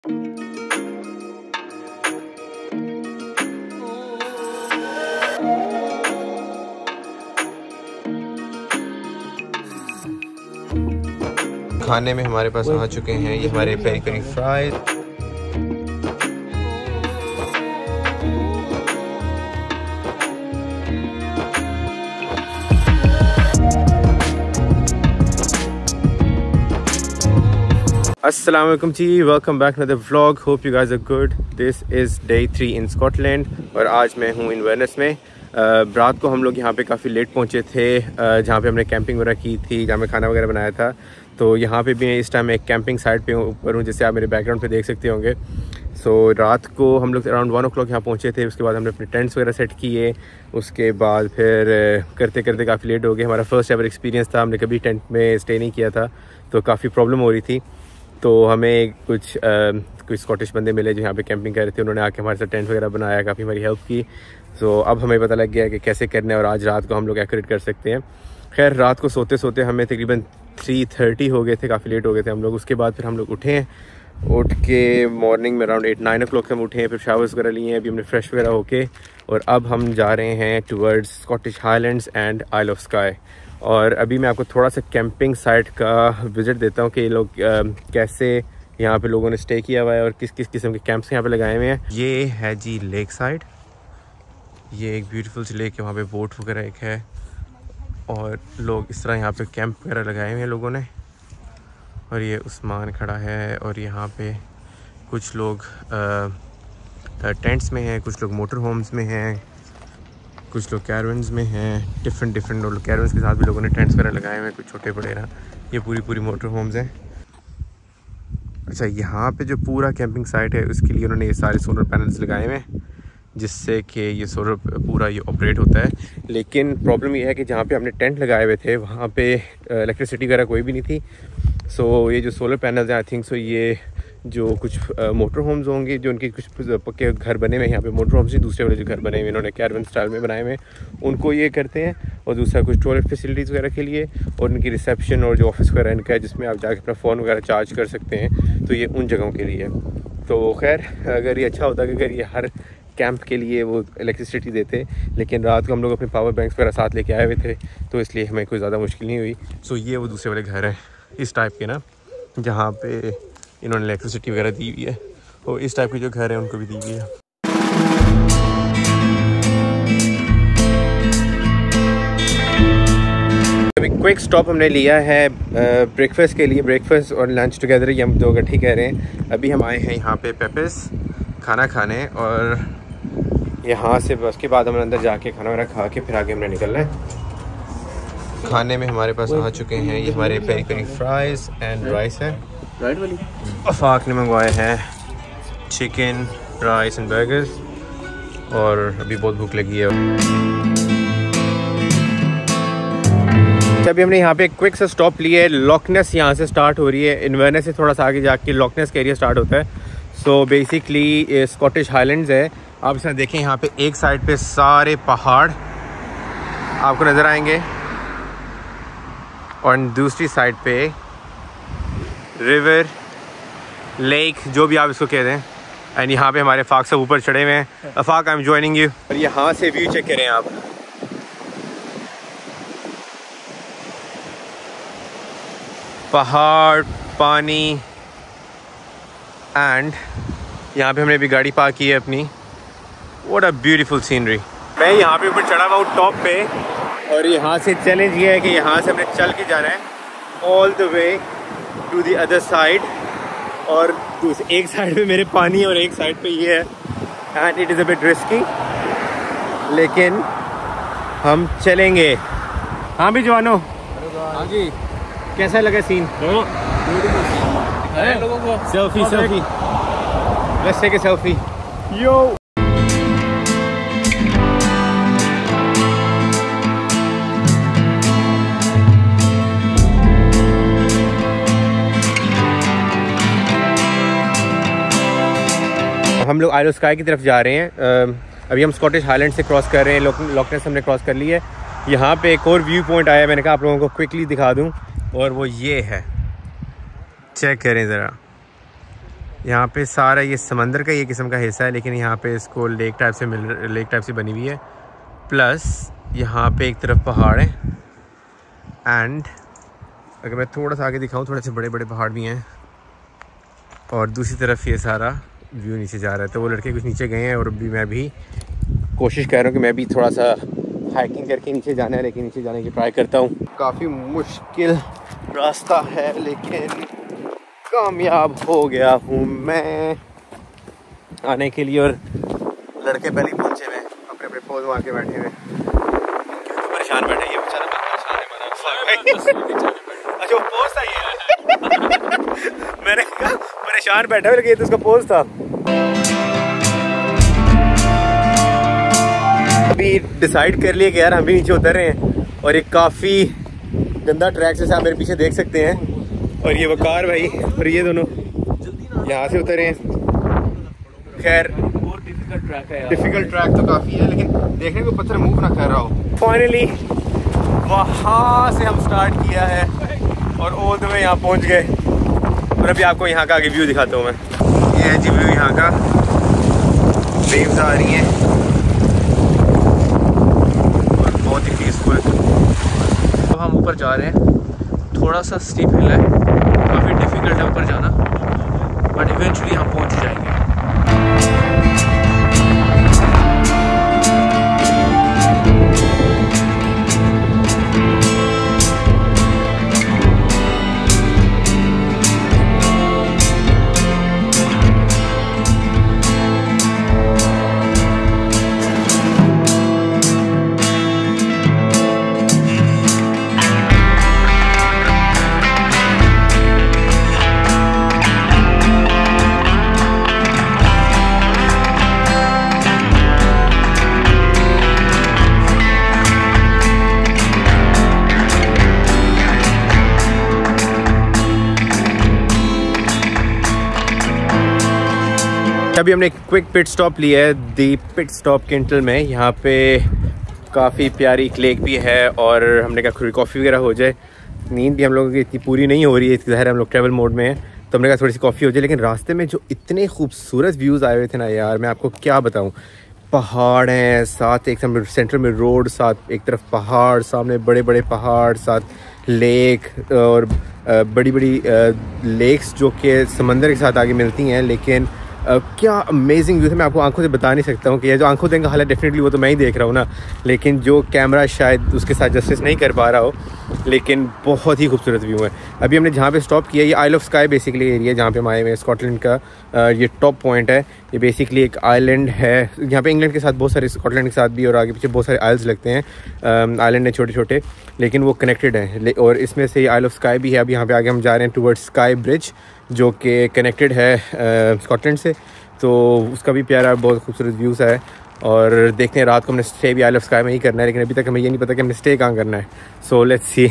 खाने में हमारे पास आ चुके हैं ये हमारे पेरी पेरी फ्राइज। अस्सलाम वालेकुम जी, welcome back to the vlog. Hope you guys are good. This is day 3 in Scotland और आज मैं हूँ इन्वर्नेस में। रात को हम लोग यहाँ पे काफ़ी लेट पहुँचे थे, जहाँ पे हमने कैंपिंग वगैरह की थी, जहाँ में खाना वगैरह बनाया था। तो यहाँ पे भी इस टाइम एक कैंपिंग साइट पे ऊपर हूँ, जैसे आप मेरे बैकग्राउंड पे देख सकते होंगे। सो रात को हम लोग अराउंड 1 o'clock यहाँ पहुँचे थे। उसके बाद हमने अपने टेंट्स वगैरह सेट किए। उसके बाद फिर करते करते काफ़ी लेट हो गए। हमारा फर्स्ट एवर एक्सपीरियंस था, हमने कभी टेंट में स्टे नहीं किया था, तो काफ़ी प्रॉब्लम हो रही थी। तो हमें कुछ स्कॉटिश बंदे मिले जो यहाँ पे कैंपिंग कर रहे थे। उन्होंने आके हमारे साथ टेंट वगैरह बनाया, काफ़ी हमारी हेल्प की। सो अब हमें पता लग गया कि कैसे करना है और आज रात को हम लोग एक्यूरेट कर सकते हैं। खैर रात को सोते सोते हमें तकरीबन 3:30 हो गए थे, काफ़ी लेट हो गए थे हम लोग। उसके बाद फिर हम लोग उठे हैं। उठ के मॉर्निंग में अराउंड 8-9 o'clock हम उठे हैं, फिर शावर्स वगैरह लिए हैं। अभी हमने फ्रेश वगैरह होके और अब हम जा रहे हैं towards Scottish Highlands and Isle of Skye. और अभी मैं आपको थोड़ा सा कैंपिंग साइट का विज़िट देता हूँ कि ये लोग कैसे यहाँ पे लोगों ने स्टे किया हुआ है और किस किस किस्म के कैंप्स यहाँ पे लगाए हुए हैं। ये है जी लेक साइड, ये एक ब्यूटीफुल सी लेक है, वहाँ पे बोट वगैरह एक है और लोग इस तरह यहाँ पे कैंप वगैरह लगाए हुए हैं लोगों ने। और ये उस्मान खड़ा है और यहाँ पे कुछ लोग टेंट्स में हैं, कुछ लोग मोटर होम्स में हैं, कुछ लोग कैरवन्स में हैं। डिफरेंट लोग कैरवन्स के साथ भी लोगों ने टेंट्स वगैरह लगाए हुए हैं, कुछ छोटे बड़े ना। ये पूरी मोटर होम्स हैं। अच्छा, यहाँ पे जो पूरा कैंपिंग साइट है उसके लिए उन्होंने ये सारे सोलर पैनल्स लगाए हुए हैं, जिससे कि ये सोलर पूरा ये ऑपरेट होता है। लेकिन प्रॉब्लम ये है कि जहाँ पे हमने टेंट लगाए हुए थे वहाँ पे इलेक्ट्रिसिटी वगैरह कोई भी नहीं थी। सो ये जो सोलर पैनल्स हैं, आई थिंक सो ये जो कुछ मोटर होम्स होंगे, जो उनके कुछ पक्के घर बने हुए हैं यहाँ पे, मोटर होम्स ही दूसरे वाले जो घर बने हुए इन्होंने कैरवन स्टाइल में बनाए हुए हैं, उनको ये करते हैं। और दूसरा कुछ टॉयलेट फैसिलिटीज़ वगैरह के लिए और उनकी रिसेप्शन और जो ऑफिस वगैरह इनका है, जिसमें आप जाके अपना फ़ोन वगैरह चार्ज कर सकते हैं, तो ये उन जगहों के लिए। तो खैर अगर ये अच्छा होता कि अगर ये हर कैंप के लिए वो इलेक्ट्रिसिटी देते, लेकिन रात को हम लोग अपने पावर बैंक्स वगैरह साथ लेके आए हुए थे, तो इसलिए हमें कोई ज़्यादा मुश्किल नहीं हुई। सो ये वो दूसरे वाले घर हैं इस टाइप के ना, जहाँ पे इन्होंने इलेक्ट्रिसिटी वगैरह दी हुई है, और इस टाइप के जो घर हैं उनको भी दी हुई है। अभी क्विक स्टॉप हमने लिया है ब्रेकफास्ट के लिए। ब्रेकफास्ट और लंच टुगेदर ये हम दो इकट्ठी कह रहे हैं। अभी हम आए हैं यहाँ पे पेपेस खाना खाने, और यहाँ से बस के बाद हम अंदर जाके खाना वगैरह खा के फिर आगे हमने निकलना है। खाने में हमारे पास आ चुके हैं ये हमारे peri peri fries and rice है। राइट वाली अफाक ने मंगवाए हैं चिकन, राइस एंड बर्गर्स, और अभी बहुत भूख लगी है। अभी हमने यहाँ पे क्विक सा स्टॉप लिया है। लॉकनेस यहाँ से स्टार्ट हो रही है, इन्वर्नेस से थोड़ा सा आगे जाके लॉकनेस का एरिया स्टार्ट होता है। सो बेसिकली स्कॉटिश हाईलैंड्स है। आप इसमें देखें, यहाँ पे एक साइड पे सारे पहाड़ आपको नज़र आएंगे और दूसरी साइड पे रिवर, लेक, जो भी आप इसको कह दें। एंड यहाँ पे हमारे अफाक सब ऊपर चढ़े हुए हैं। Afaq, I am joining you. और यहाँ से व्यू चेक करें आप, पहाड़, पानी, एंड यहाँ पे हमने अभी गाड़ी पार्क की है अपनी। What a beautiful scenery. मैं यहाँ पे ऊपर चढ़ा हुआ हूँ टॉप पे, और यहाँ से चैलेंज ये है कि यहाँ से हमने चल के जाना है all the way to the other side. और एक साइड पे मेरे पानी और एक साइड पे ये है, and it is a bit risky, लेकिन हम चलेंगे। हाँ भी जवानों, हाँ जी, कैसा लगा scene? Selfie let's take a selfie. Yo हम लोग आइल ऑफ स्काई की तरफ जा रहे हैं। अभी हम स्कॉटिश हाईलैंड से क्रॉस कर रहे हैं। लॉकनेस हमने क्रॉस कर ली है। यहाँ पे एक और व्यू पॉइंट आया है, मैंने कहा आप लोगों को क्विकली दिखा दूँ, और वो ये है, चेक करें ज़रा। यहाँ पे सारा ये समंदर का ये किस्म का हिस्सा है, लेकिन यहाँ पे इसको लेक टाइप से बनी हुई है। प्लस यहाँ पे एक तरफ पहाड़ है एंड अगर मैं थोड़ा सा आगे दिखाऊँ, थोड़े से बड़े बड़े पहाड़ भी हैं और दूसरी तरफ ये सारा व्यू नीचे जा रहा है। तो वो लड़के कुछ नीचे गए हैं और अभी मैं भी कोशिश कर रहा हूँ कि मैं भी थोड़ा सा हाइकिंग करके नीचे जाना है, लेकिन नीचे जाने की ट्राई करता हूँ। काफ़ी मुश्किल रास्ता है लेकिन कामयाब हो गया हूँ मैं आने के लिए। और लड़के पहले ही पहुँचे हुए अपने अपने पोज मार के बैठे हुए, परेशान बैठे। ये बेचारा अच्छा वो पोज था ये मैंने कहा परेशान बैठा हुआ, लेकिन ये तो उसका पोज था। अभी डिसाइड कर लिया कि यार हम भी नीचे उतर रहे हैं और एक काफ़ी गंदा ट्रैक से आप मेरे पीछे देख सकते हैं। और ये वकार भाई और ये दोनों यहाँ से उतरे हैं। खैर डिफिकल्ट ट्रैक तो काफ़ी है, लेकिन देखने को पत्थर मूव ना कर रहा हो। फाइनली वहाँ से हम स्टार्ट किया है और ऑल द वे यहाँ पहुँच गए। और अभी आपको यहाँ का आगे व्यू दिखाता हूँ मैं। ये है जी व्यू यहाँ का, वेव्स आ रही हैं और बहुत ही पीसफुल। तो हम ऊपर जा रहे हैं, थोड़ा सा स्टीप हिल है, काफ़ी डिफिकल्ट है ऊपर जाना, बट इवेंचुअली हम पहुँच जाएंगे। अभी हमने एक क्विक पिट स्टॉप लिया है दी पिट स्टॉप किंटल में। यहाँ पे काफ़ी प्यारी लेक भी है और हमने कहा थोड़ी कॉफ़ी वगैरह हो जाए। नींद भी हम लोगों की इतनी पूरी नहीं हो रही है, ज़ाहिर हम लोग ट्रैवल मोड में हैं, तो हमने कहा थोड़ी सी कॉफ़ी हो जाए। लेकिन रास्ते में जो इतने खूबसूरत व्यूज़ आए हुए थे ना यार, मैं आपको क्या बताऊँ। पहाड़ हैं, साथ एक सेंटर में रोड, साथ एक तरफ पहाड़, सामने बड़े बड़े पहाड़, साथ लेक और बड़ी बड़ी लेक्स जो कि समंदर के साथ आगे मिलती हैं। लेकिन क्या अमेजिंग व्यू है, मैं आपको आंखों से बता नहीं सकता हूँ कि ये जो आंखों देंगे हालांकि डेफिनेटली वो तो मैं ही देख रहा हूँ ना, लेकिन जो कैमरा शायद उसके साथ जस्टिस नहीं कर पा रहा हो, लेकिन बहुत ही खूबसूरत व्यू है। अभी हमने जहाँ पे स्टॉप किया, ये isle of Skye basically area जहाँ पे हम आए हुए हैं, स्कॉटलैंड का ये टॉप पॉइंट है। ये बेसिकली एक आइलैंड है, यहाँ पे इंग्लैंड के साथ बहुत सारे, स्कॉटलैंड के साथ भी और आगे पीछे बहुत सारे आइल्स लगते हैं। आइलैंड है छोटे छोटे, लेकिन वो कनेक्टेड हैं और इसमें से आइल ऑफ स्काई भी है। अभी यहाँ पे आगे हम जा रहे हैं टूवर्ड्स स्काई ब्रिज जो कि कनेक्टेड है स्कॉटलैंड से, तो उसका भी प्यारा बहुत खूबसूरत व्यूज़ है। और देखते हैं रात को हमने स्टे भी आइल ऑफ स्काई में ही करना है, लेकिन अभी तक हमें ये नहीं पता कि हमने स्टे कहाँ करना है। So let's see.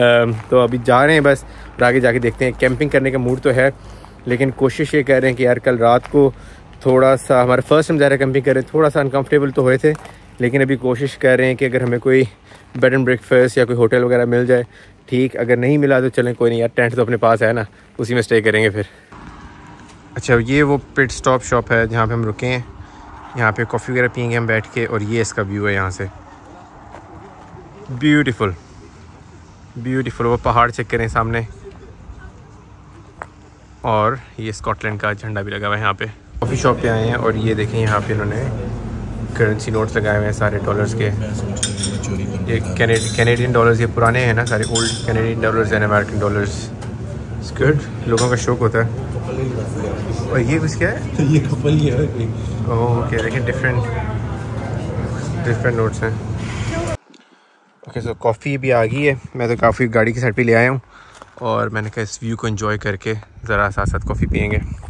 तो अभी जा रहे हैं बस, और आगे जाके देखते हैं। कैंपिंग करने का मूड तो है, लेकिन कोशिश ये कर रहे हैं कि यार कल रात को थोड़ा सा, हमारा फर्स्ट हम जा रहे हैं कैंपिंग कर रहे हैं, थोड़ा सा अनकम्फर्टेबल तो हुए थे, लेकिन अभी कोशिश कर रहे हैं कि अगर हमें कोई बेड एंड ब्रेकफास्ट या कोई होटल वगैरह मिल जाए ठीक, अगर नहीं मिला तो चलें कोई नहीं यार, टेंट तो अपने पास है ना, उसी में स्टे करेंगे फिर। अच्छा, ये वो पिट स्टॉप शॉप है जहाँ पे हम रुके हैं, यहाँ पे कॉफ़ी वगैरह पियेंगे हम बैठ के, और ये इसका व्यू है यहाँ से, ब्यूटीफुल ब्यूटीफुल। वो पहाड़ चेक करें सामने, और ये स्कॉटलैंड का झंडा भी लगा हुआ है यहाँ पे। कॉफ़ी शॉप पे आए हैं और ये देखें यहाँ पे इन्होंने करेंसी नोट्स लगाए हुए हैं सारे डॉलर्स के। ये कैनेडियन डॉलर्स, ये पुराने हैं ना सारे, old Canadian dollars and American dollars. It's good, लोगों का शौक होता है। और ये कुछ क्या है? ये कपल ही है। ओके, देखें डिफरेंट नोट्स हैं। ओके, सो कॉफ़ी भी आ गई है। मैं तो काफ़ी गाड़ी की साइड पे ले आया हूँ और मैंने कहा इस व्यू को एंजॉय करके ज़रा साथ साथ कॉफ़ी पियेंगे।